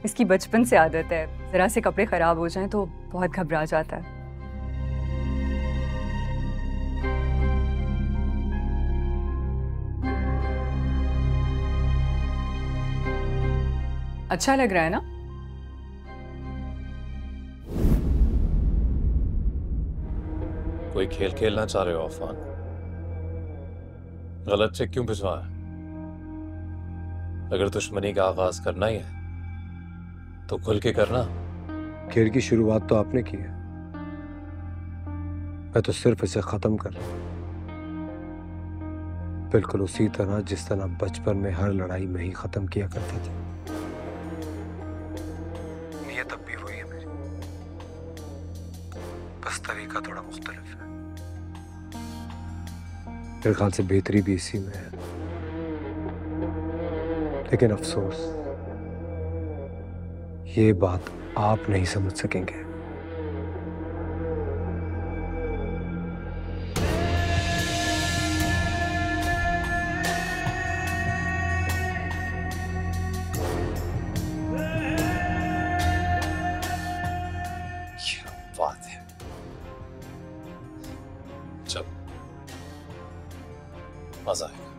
इसकी बचपन से आदत है, जरा से कपड़े खराब हो जाएं तो बहुत घबरा जाता है। अच्छा लग रहा है ना? कोई खेल खेलना चाह रहे हो अफवान? गलत चेक क्यों भिजवाया? अगर दुश्मनी का आगाज करना ही है तो खुल के करना। खेल की शुरुआत तो आपने की है, मैं तो सिर्फ इसे खत्म कर रहा हूं, बिल्कुल उसी तरह जिस तरह बचपन में हर लड़ाई में ही खत्म किया करते थे। नीयत अब भी वही है मेरी, बस तरीका थोड़ा मुख्तलिफ है। मेरे ख्याल से बेहतरी भी इसी में है, लेकिन अफसोस ये बात आप नहीं समझ सकेंगे। क्या बात है, चल मजा आएगा।